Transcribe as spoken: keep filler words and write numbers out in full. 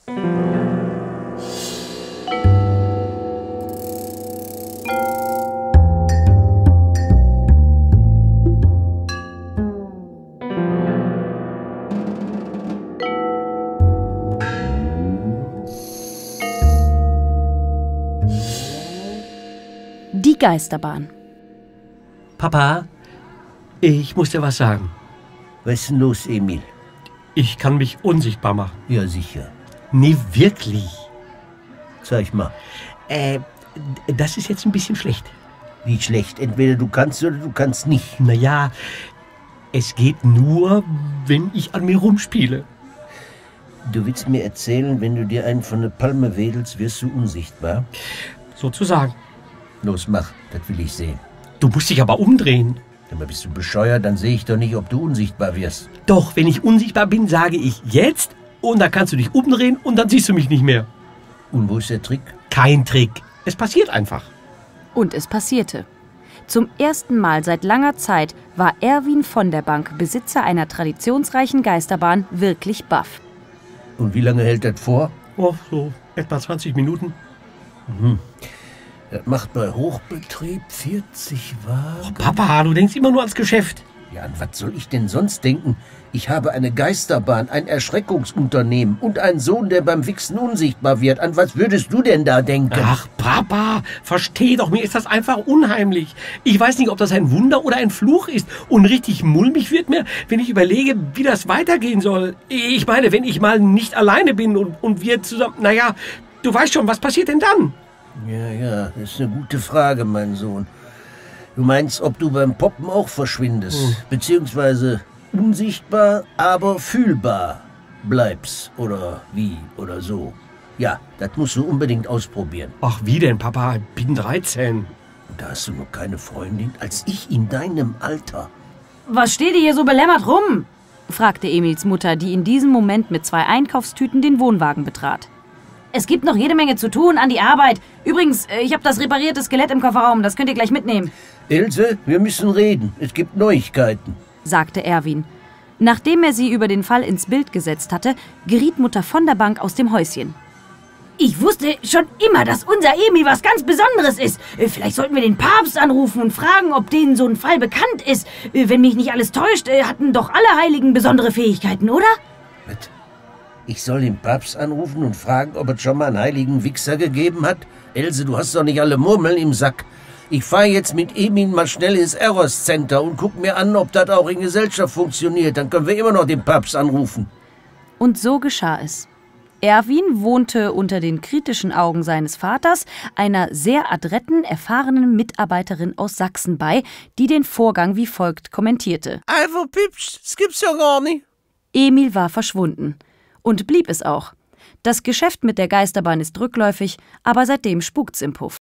Die Geisterbahn. Papa, ich muss dir was sagen. Was ist denn los, Emil? Ich kann mich unsichtbar machen. Ja, sicher. Nee, wirklich. Zeig mal. Äh, das ist jetzt ein bisschen schlecht. Wie schlecht? Entweder du kannst oder du kannst nicht. Naja, es geht nur, wenn ich an mir rumspiele. Du willst mir erzählen, wenn du dir einen von der Palme wedelst, wirst du unsichtbar? Sozusagen. Los, mach, das will ich sehen. Du musst dich aber umdrehen. Aber bist du bescheuert, dann sehe ich doch nicht, ob du unsichtbar wirst. Doch, wenn ich unsichtbar bin, sage ich jetzt und dann kannst du dich umdrehen und dann siehst du mich nicht mehr. Und wo ist der Trick? Kein Trick. Es passiert einfach. Und es passierte. Zum ersten Mal seit langer Zeit war Erwin von der Bank, Besitzer einer traditionsreichen Geisterbahn, wirklich baff. Und wie lange hält das vor? Oh, so etwa zwanzig Minuten. Mhm. Das macht bei Hochbetrieb vierzig Wagen. Oh, Papa, du denkst immer nur ans Geschäft. Ja, an was soll ich denn sonst denken? Ich habe eine Geisterbahn, ein Erschreckungsunternehmen und einen Sohn, der beim Wichsen unsichtbar wird. An was würdest du denn da denken? Ach, Papa, versteh doch, mir ist das einfach unheimlich. Ich weiß nicht, ob das ein Wunder oder ein Fluch ist. Und richtig mulmig wird mir, wenn ich überlege, wie das weitergehen soll. Ich meine, wenn ich mal nicht alleine bin und, und wir zusammen... Naja, du weißt schon, was passiert denn dann? Ja, ja, das ist eine gute Frage, mein Sohn. Du meinst, ob du beim Poppen auch verschwindest, hm. beziehungsweise unsichtbar, aber fühlbar bleibst, oder wie, oder so. Ja, das musst du unbedingt ausprobieren. Ach, wie denn, Papa? Ich bin dreizehn. Und da hast du noch keine Freundin, als ich in deinem Alter. Was steht ihr hier so belämmert rum? Fragte Emils Mutter, die in diesem Moment mit zwei Einkaufstüten den Wohnwagen betrat. Es gibt noch jede Menge zu tun, an die Arbeit. Übrigens, ich habe das reparierte Skelett im Kofferraum, das könnt ihr gleich mitnehmen. Ilse, wir müssen reden. Es gibt Neuigkeiten, sagte Erwin. Nachdem er sie über den Fall ins Bild gesetzt hatte, geriet Mutter von der Bank aus dem Häuschen. Ich wusste schon immer, dass unser Emil was ganz Besonderes ist. Vielleicht sollten wir den Papst anrufen und fragen, ob denen so ein Fall bekannt ist. Wenn mich nicht alles täuscht, hatten doch alle Heiligen besondere Fähigkeiten, oder? Was? Ich soll den Papst anrufen und fragen, ob es schon mal einen heiligen Wichser gegeben hat? Else, du hast doch nicht alle Murmeln im Sack. Ich fahre jetzt mit Emil mal schnell ins Eros Center und guck mir an, ob das auch in Gesellschaft funktioniert. Dann können wir immer noch den Papst anrufen. Und so geschah es. Erwin wohnte unter den kritischen Augen seines Vaters einer sehr adretten, erfahrenen Mitarbeiterin aus Sachsen bei, die den Vorgang wie folgt kommentierte. Also, Pipsch, das gibt's ja gar nicht. Emil war verschwunden. Und blieb es auch. Das Geschäft mit der Geisterbahn ist rückläufig, aber seitdem spukt's im Puff.